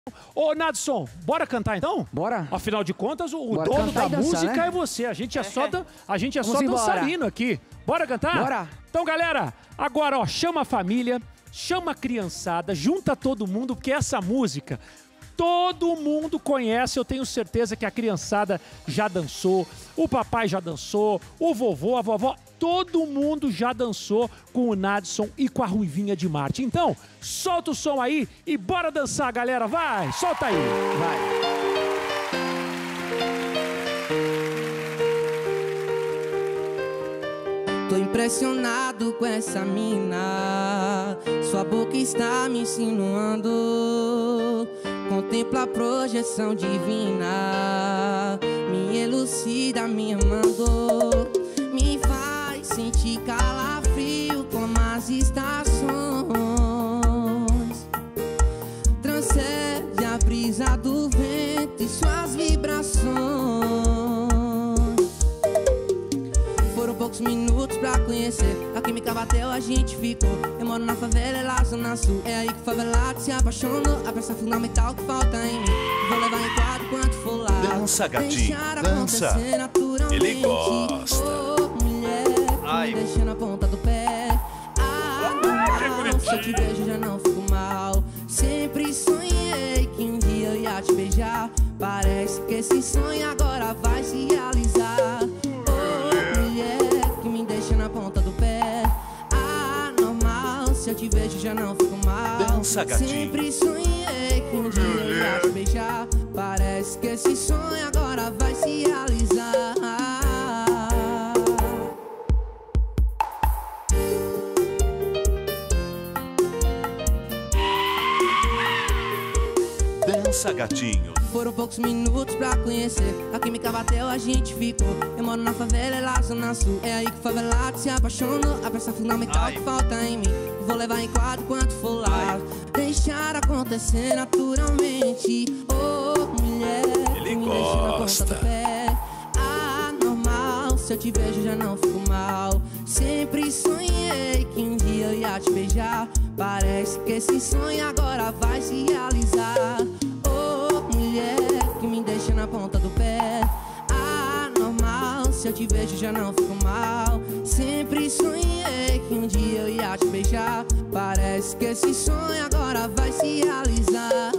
Ô, Nadson, bora cantar então? Bora. Afinal de contas, o dono da música, né? É você. A gente é só, dançarino aqui. Bora cantar? Bora. Então, galera, agora, ó, chama a família, chama a criançada, junta todo mundo, porque essa música todo mundo conhece. Eu tenho certeza que a criançada já dançou, o papai já dançou, o vovô, a vovó, todo mundo já dançou com o Nadson e com a Ruivinha de Marte. Então, solta o som aí e bora dançar, galera. Vai, solta aí. Vai. Tô impressionado com essa mina, sua boca está me insinuando. Contempla a projeção divina, me elucida, me amando. Me faz sentir calafrio como as estações. Transcende a brisa do vento e suas vibrações. Foram poucos minutos pra conhecer, a química bateu, a gente ficou. Eu moro na favela, ela zona sul. É aí que o favelado se apaixonou. A peça fundamental que falta em mim, vou levar em quadro quanto for lá. Dança, gatinho, dança. Ele gosta. Oh, mulher, me deixa na ponta do pé. Não, se eu te vejo já não fico mal. Sempre sonhei que um dia eu ia te beijar. Parece que esse sonho agora vai se realizar. Na ponta do pé, normal. Se eu te vejo já não fico mal. Dança, gatinho. Sempre sonhei que um dia eu ia te beijar. Parece que esse sonho agora vai se realizar. Dança, gatinho. Foram poucos minutos pra conhecer, a química bateu, a gente ficou. Eu moro na favela, ela zona sul. É aí que o favelado se apaixonou. A peça fundamental que falta em mim, vou levar em quadro quanto for lá. Deixar acontecer naturalmente. Oh, mulher, ele me gosta. Deixa na ponta do pé. Normal, se eu te vejo já não fico mal. Sempre sonhei que um dia eu ia te beijar. Parece que esse sonho agora vai se realizar. Mulher que me deixa na ponta do pé. Normal, se eu te vejo já não fico mal. Sempre sonhei que um dia eu ia te beijar. Parece que esse sonho agora vai se realizar.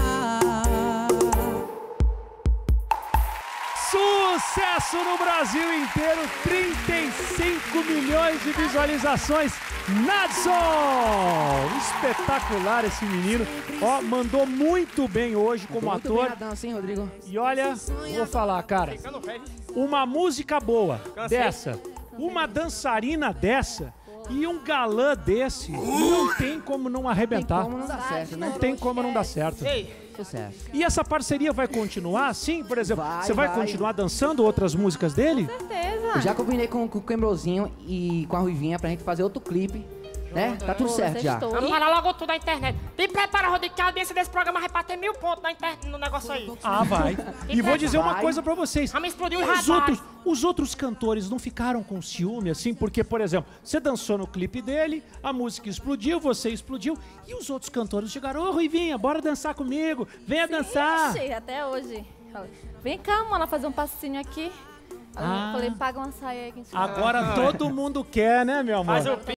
Sucesso no Brasil inteiro, 35 milhões de visualizações. Nadson! Espetacular esse menino. Ó, mandou muito bem hoje como ator. Bem na dança, hein, Rodrigo? E olha, vou falar, cara, uma música boa dessa, uma dançarina dessa e um galã desse, não tem como não arrebentar. Não tem como não dar certo, né? Não tem como não dar certo. Sucesso. E essa parceria vai continuar? Sim, por exemplo, você vai vai continuar dançando outras músicas dele? Com certeza. Eu já combinei com o Quembrozinho e com a Ruivinha pra gente fazer outro clipe, né? Tá tudo certo já. Vamos falar logo tudo na internet. E prepara, Rodrigo, que a audiência desse programa vai bater 1000 pontos no negócio aí. Ah, vai. E vou dizer uma coisa pra vocês. Vamos explodir os radares. Os outros cantores não ficaram com ciúme, assim, porque, por exemplo, você dançou no clipe dele, a música explodiu, você explodiu, e os outros cantores chegaram, ô Ruivinha, bora dançar comigo, venha dançar. Ixi, até hoje. Vem cá, mano, fazer um passinho aqui. Eu falei, paga uma saia aí que a gente Agora todo mundo quer, né, meu amor?